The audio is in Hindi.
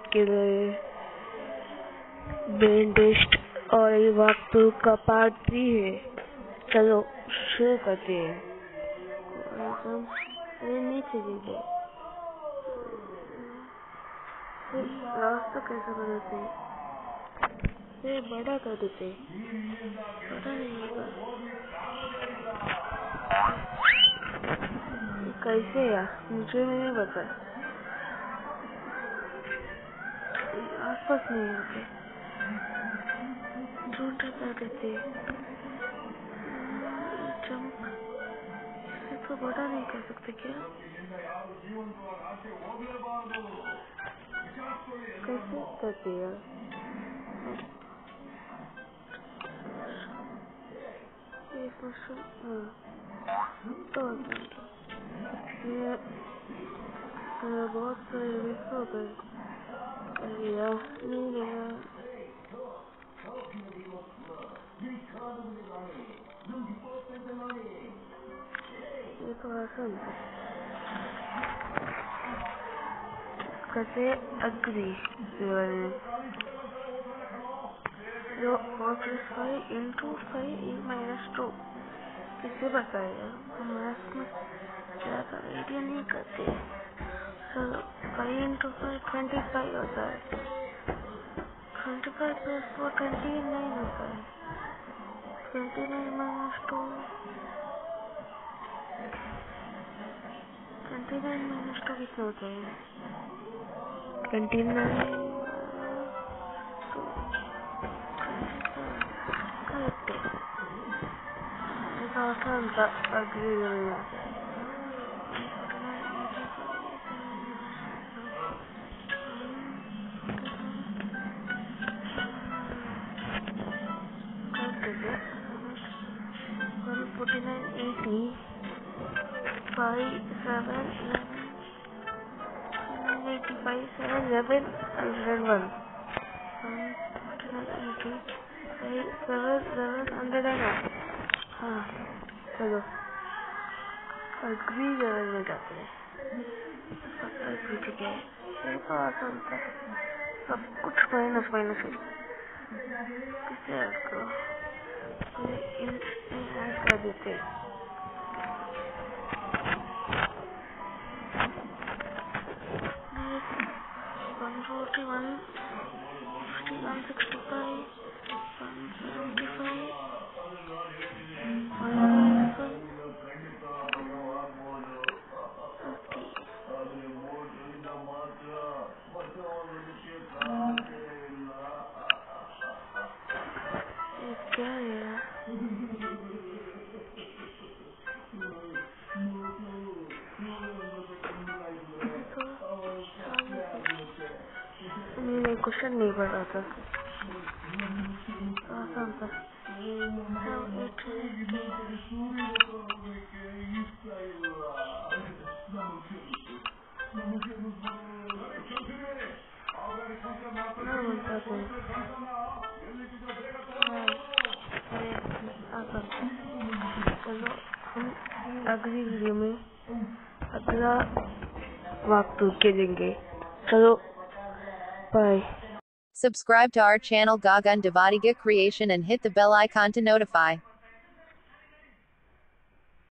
के लिए ब्रेन टेस्ट और ये वक्त का पार्ट 3 है। चलो शुरू करते हैं। नीचे गिर रास्ता कैसे बनाते हैं? ये बड़ा कर देते, पता नहीं होगा कैसे यार, मुझे नहीं पता। आसपास नहीं होते, छोटा कर देते। जंप इसे तो बड़ा नहीं कर सकते क्या? कैसे करते यार? ये तो ये बहुत सारे मिस हो गए। नहीं गया। ये तो आसान था। कैसे अग्री जो 4+5 into 5e-2 किसे बताएगा? मैथ में ज़्यादा आइडिया नहीं करते। चलो 5 into 5 25 होता है। 25 + 4 29 होता है। 29 - 2 29 - 2 कितना होता है? 29 आसान था। अग्री कर 49 80 5 7 85 7 11 101 49 80 5 7 101। हाँ चलो अग्री लेवल में जाते हैं। ठीक है, ये तो आसान था। सब कुछ माइनस माइनस है। किसे ऐड करो? इन ऐड कर देते हैं। 141 165 175 क्या है? मैंने क्वेश्चन नहीं पढ़ा था। आसान था। चलो हम अगली वीडियो में अगला वक्त के देंगे। चलो bye. Subscribe to our channel Gagan Devadiga Creation and hit the bell icon to notify.